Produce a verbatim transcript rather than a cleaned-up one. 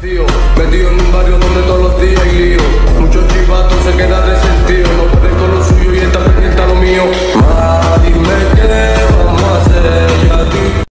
Metido en un barrio donde todos los días hay lío. Muchos chivatos se quedan de